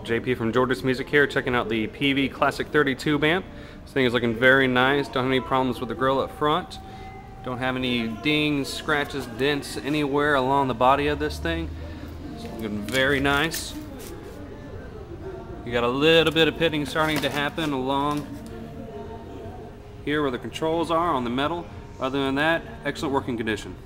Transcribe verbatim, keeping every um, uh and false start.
J P from George's Music here, checking out the Peavey Classic thirty-two amp. This thing is looking very nice. Don't have any problems with the grill up front. Don't have any dings, scratches, dents anywhere along the body of this thing. It's looking very nice. You got a little bit of pitting starting to happen along here where the controls are on the metal. Other than that, excellent working condition.